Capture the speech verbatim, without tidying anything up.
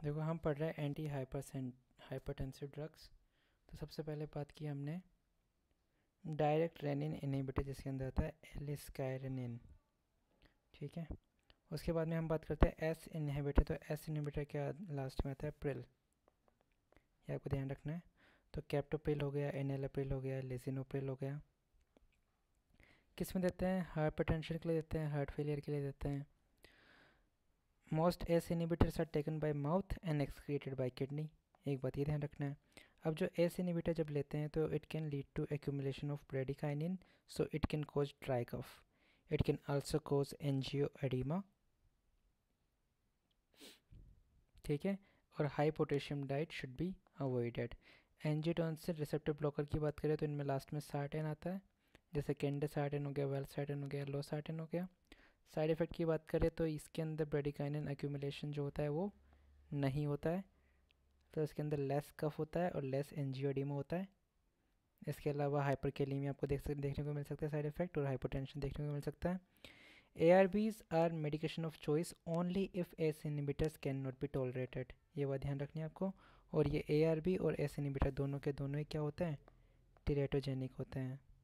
देखो हम पढ़ रहे हैं एंटी हाइपर हाइपरटेंसिव ड्रग्स। तो सबसे पहले बात की हमने डायरेक्ट रेनिन इनहिबिटर जिसके अंदर आता है एलिस्कायरेनिन, ठीक है। उसके बाद में हम बात करते हैं एस इनहिबिटर। तो एस इनहिबिटर क्या लास्ट में आता है? प्रिल, ये आपको ध्यान रखना है। तो कैप्टोप्रिल हो गया, एनेलाप्रिल हो गया, लिसिनोप्रिल हो गया। किस में देते हैं? हाइपरटेंशन के लिए देते हैं, हार्ट फेलियर के लिए देते हैं। Most ACE inhibitors are taken by mouth and excreted by kidney, एक बात ये ध्यान रखना है। अब जो एस इनहिबिटर जब लेते हैं तो it can lead to accumulation of bradykinin, so it can cause dry cough, it can also cause angioedema, ठीक है। और high potassium diet should be avoided. Angiotensin receptor blocker की बात करें तो इनमें लास्ट में सार्टेन आता है, जैसे कैंडेसार्टेन हो गया, वेलसार्टेन हो गया, लोसार्टेन हो गया। साइड इफ़ेक्ट की बात करें तो इसके अंदर ब्रेडिकाइनिन एक्यूमुलेशन जो होता है वो नहीं होता है, तो इसके अंदर लेस कफ होता है और लेस एंजियोडीमा होता है। इसके अलावा हाइपरकेलेमिया आपको देख सक देखने को मिल सकता है साइड इफेक्ट, और हाइपोटेंशन देखने को मिल सकता है। A R Bs are medication of choice only if ACE inhibitors can not be tolerated, ये बात ध्यान रखनी है आपको। और ये ए आर बी और एस इनहिबिटर दोनों के दोनों ही क्या होते हैं? टेरेटोजेनिक होते हैं।